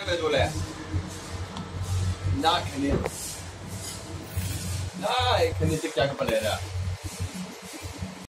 boleh. Nak kini. Nah, kini cek cak kepala dah.